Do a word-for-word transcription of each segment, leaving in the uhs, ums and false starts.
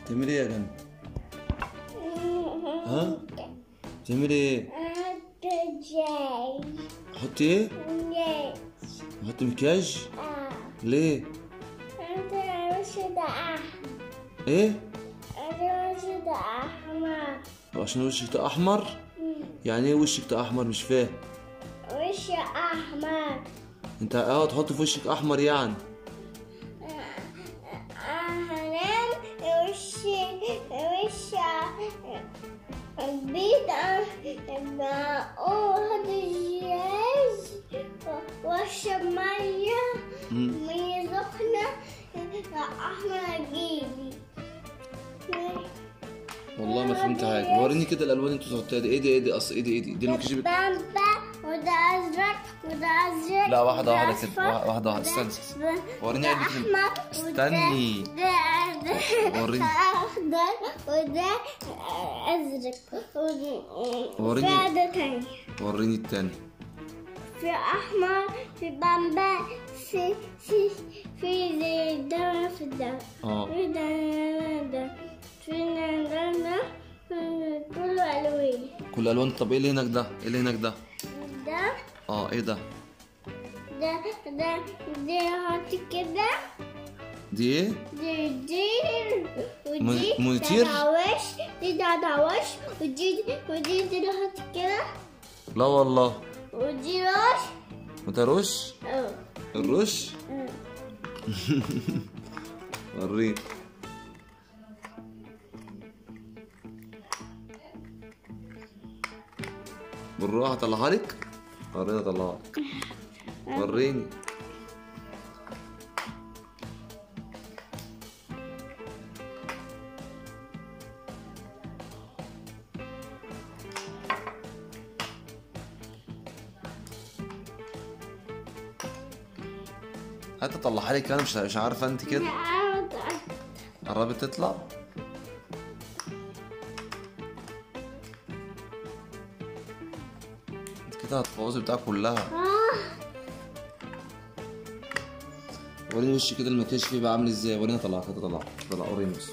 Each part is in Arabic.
تعملي ايه يا جنة؟ ها؟ تعملي ايه؟ تحطي ايه؟ تحطي مكياج؟ ليه؟ ايه؟ عشان وشك ده احمر؟ يعني ايه وشك ده احمر؟ مش فاهم. وشي احمر. انت اه تحطي في وشك احمر يعني؟ هنام وشي وشي بيض بقول الجهاز واشرب ميه ميه سخنه احمر جيبي. والله ما فهمت حاجه. وريني كده الالوان اللي انتوا تحطيها دي. ايه دي ايه دي اصل ايه دي ايه دي دي المكياج بتاع بامبا وده ازرق وده ازرق. لا واحده واحده كده واحده واحده استنى وريني عندك استني وريني اخضر وده ازرق وريني وده تاني. وريني التاني. في احمر في بامبا في في في زي ده في ده اه في ده ده في ده ده كله الوان. كل الوان. طب ايه اللي هناك ده؟ ايه اللي هناك ده؟ ده اه ايه ده؟ ده ده دي هاتي كده. دي ايه؟ دي دي ودي مونيتير؟ دعوش دي دعوش ودي ودي دي هاتي كده. لا والله. ودي رش. وده رش؟ اه الرش؟ اه وريني. بالراحة اطلعها لك. وريني اطلعها لك. وريني. هات اطلعها لك. انا مش مش عارفه انت كده. قربت تطلع. انت كده هتبوظي بتاعك كلها. وريني وشي كده المكياج فيه بقى عامل ازاي. وريني اطلعها كده. طلع طلع وريني بس.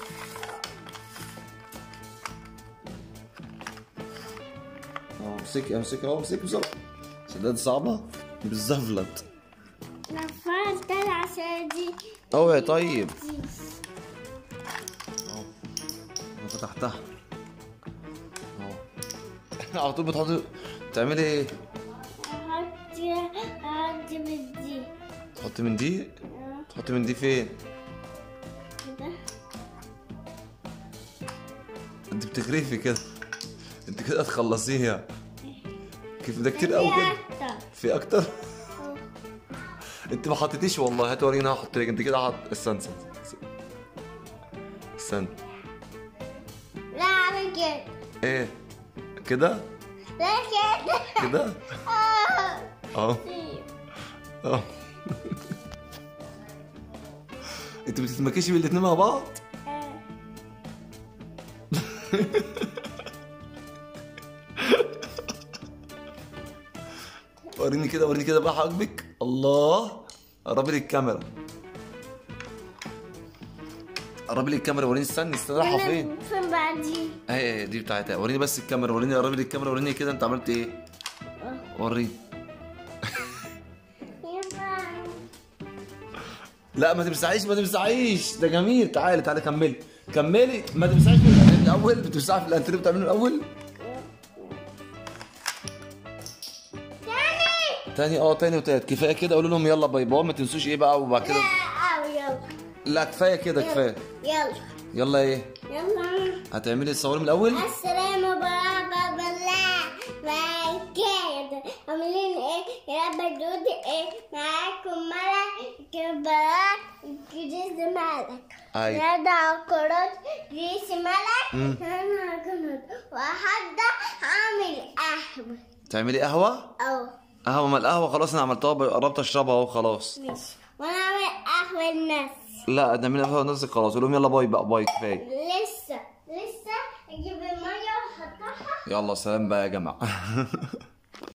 اه امسكي امسكي اهو امسكي بسرعه. شداد صعبه بالزفلت. نفعت عشان دي. اوعي طيب. اهو انا فتحتها اهو. على طول بتحطي بتعملي ايه؟ احطي احطي من دي. تحطي من دي؟ تحطي من دي فين؟ كده. انت بتغرفي كده. انت كده هتخلصيها. كيف ده كتير قوي كده؟ في اكتر؟ انت ما حطيتيش والله. هات وريني هحط لك. انت كده حط. استنى استنى استنى. لا اعمل كده. ايه كده؟ لا كده. كده؟ اه اه. انت بتتمكشي بالاتنين مع بعض؟ وريني كده وريني كده بقى حاجبك. الله. قربي لي الكاميرا. قربي لي الكاميرا. وريني. استني استني رايحه فين؟ فين بقى دي؟ اهي دي بتاعتها. وريني بس الكاميرا. وريني. قربي لي الكاميرا. وريني كده انت عملت ايه؟ وريني. لا ما تمسحيش ما تمسحيش. ده جميل. تعالي تعالي كملي كملي. ما تمسحيش من الاول. بتمسحي في الانتريه بتعمله الاول. تاني تاني اه تاني وتالت. كفايه كده. قولوا لهم يلا باي باي. ما تنسوش ايه بقى وبعد كده. لا يلا. لا كفايه كده كفايه. يلا يلا ايه؟ يلا. هتعملي الصور من الاول؟ السلام عليكم بالله وبركاته. عاملين ايه يا بدود؟ ايه معاكم ملك كبرات جريس ملك. ايوه. نادى عقارات جريس ملك. انا كنت وحده عامل قهوه. تعملي قهوه؟ اه قهوه. ما القهوه خلاص انا عملتها قربت اشربها اهو خلاص. ماشي. وانا اعمل قهوه للناس. لا نعمل قهوه لنفسك خلاص. قول لهم يلا باي بقى باي كفايه. لسه لسه اجيب الميه واحطها. يلا سلام بقى يا جماعه.